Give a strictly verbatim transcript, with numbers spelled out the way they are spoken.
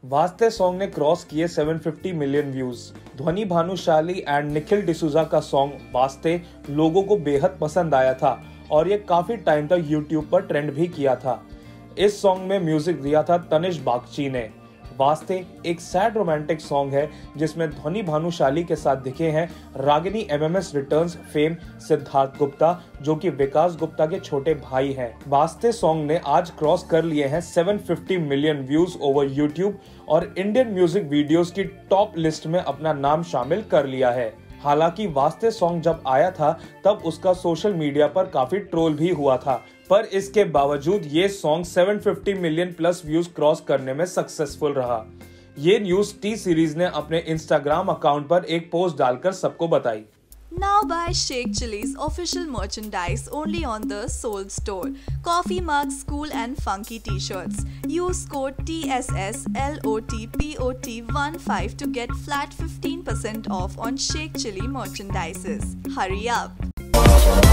वास्ते सॉन्ग ने क्रॉस किए सात सौ पचास मिलियन व्यूज। ध्वनि भानुशाली एंड निखिल डिसूजा का सॉन्ग वास्ते लोगों को बेहद पसंद आया था और ये काफी टाइम तक यूट्यूब पर ट्रेंड भी किया था। इस सॉन्ग में म्यूजिक दिया था तनिष बागची ने। वास्ते एक सैड रोमांटिक सॉन्ग है जिसमें ध्वनि भानुशाली के साथ दिखे हैं Ragini MMS returns fame Siddharth Gupta, जो कि विकास गुप्ता के छोटे भाई हैं। वास्ते सॉन्ग ने आज क्रॉस कर लिए हैं सात सौ पचास मिलियन व्यूज ओवर यूट्यूब और इंडियन म्यूजिक वीडियोस की टॉप लिस्ट में अपना नाम शामिल कर लिया है। हालांकि वास्ते सॉन्ग जब आया था तब उसका सोशल मीडिया पर काफी ट्रोल भी हुआ था, पर इसके बावजूद ये सॉन्ग सात सौ पचास मिलियन प्लस व्यूज क्रॉस करने में सक्सेसफुल रहा। ये न्यूज टी सीरीज ने अपने इंस्टाग्राम अकाउंट पर एक पोस्ट डालकर सबको बताई। Now buy Sheikh Chili's official merchandise only on the Soul Store. Coffee mugs, cool and funky t-shirts. Use code T S S L O T P O T fifteen to get flat fifteen percent off on Sheikh Chili merchandises. Hurry up!